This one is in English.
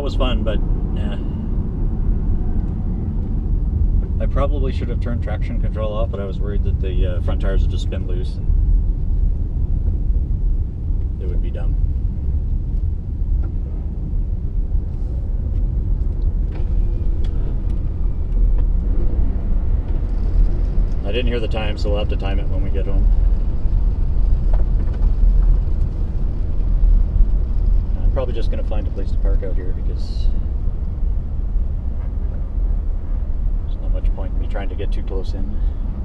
was fun, but I probably should have turned traction control off, but I was worried that the front tires would just spin loose and it would be dumb. I didn't hear the time, so we'll have to time it when we get home. I'm probably just going to find a place to park out here because there's not much point in me trying to get too close in.